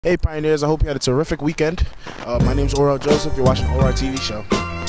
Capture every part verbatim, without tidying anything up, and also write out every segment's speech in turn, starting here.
Hey Pioneers, I hope you had a terrific weekend. Uh, my name is Orel Joseph, you're watching O R T V Show.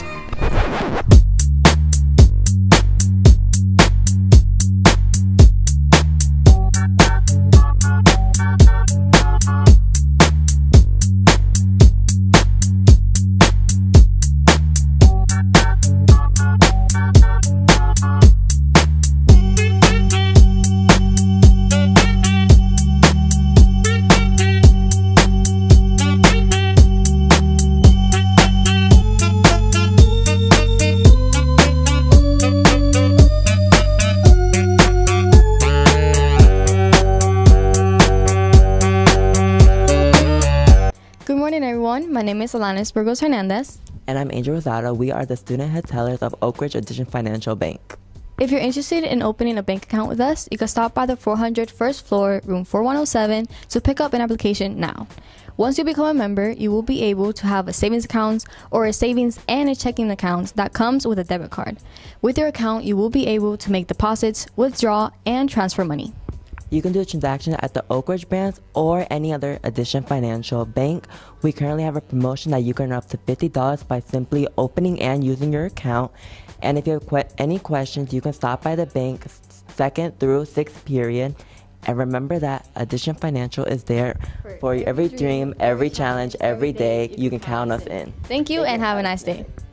Good morning, everyone. My name is Alanis Burgos Hernandez. And I'm Angel Rosado. We are the student head tellers of Oak Ridge Addition Financial Bank. If you're interested in opening a bank account with us, you can stop by the four hundred first floor, room four one oh seven, to pick up an application now. Once you become a member, you will be able to have a savings account or a savings and a checking account that comes with a debit card. With your account, you will be able to make deposits, withdraw, and transfer money. You can do a transaction at the Oak Ridge branch or any other Addition Financial Bank. We currently have a promotion that you can earn up to fifty dollars by simply opening and using your account. And if you have que- any questions, you can stop by the bank second through sixth period. And remember that Addition Financial is there for, for every dream, every challenge, every day. You can count us in. Thank you and have a nice day.